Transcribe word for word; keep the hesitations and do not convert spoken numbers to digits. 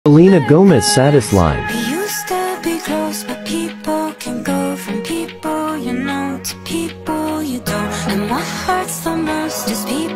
Selena Gomez Saddest Line. We used to be close, but people can go from people you know to people you don't. And what hurts the most is people